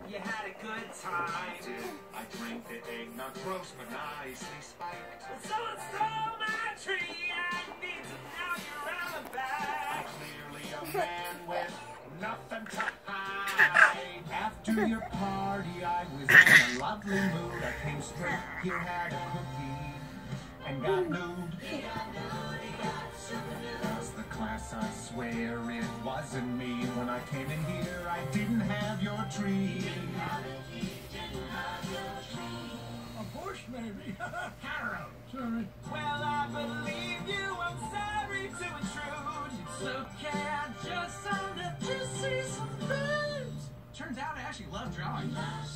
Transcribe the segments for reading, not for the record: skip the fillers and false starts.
you had a good time. I drank the eggnog, gross but nicely spiked. Someone stole my tree, I need to know your alibi. I'm clearly a man with nothing to hide. After your party, I was in a lovely mood. I came straight here, had a cookie, and got nude. Was the class, I swear it wasn't me. When I came in here, I didn't have your tree. A bush, maybe. Harold. Sorry. Well, I believe you. I'm sorry to intrude. It's okay, I just wanted to see some food. Turns out I actually love drawing.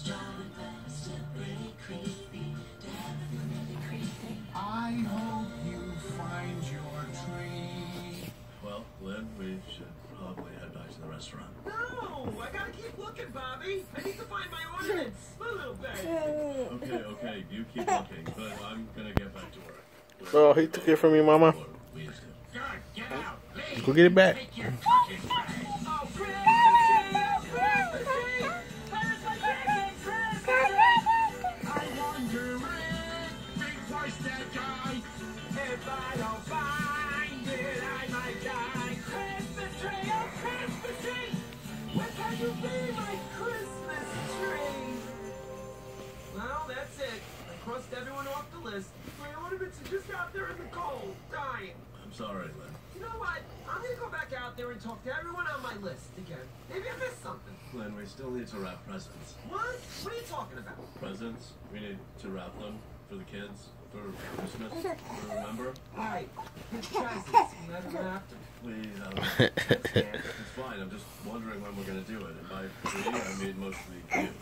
I hope you find your tree. Well, Lynn, we should probably head back to the restaurant. No, I gotta keep looking, Bobby. I need to find my ornaments. My little bag. Okay, you keep looking, but I'm gonna get back to work. Oh, he took it from you, Mama. We used to. Good, get out. Leave. Go get it back. Take your fucking break. Oh, Christmas tree. Where's my fucking Christmas? I wonder if big voice that guy. If I don't find it, I might die. Christmas tree, oh Christmas tree. When can you be my Christmas tree? Well, that's it. I crossed everyone off the list. My ornaments are just out there in the cold, dying. I'm sorry, Lynn. You know what? I'm gonna go back out there and talk to everyone on my list again. Maybe I missed something. Lynn, we still need to wrap presents. What? What are you talking about? Presents? We need to wrap them for the kids for Christmas. Remember? Alright, here's presents. Let them after. Please, Yeah. it's fine. I'm just wondering when we're gonna do it. And by we, I mean mostly you.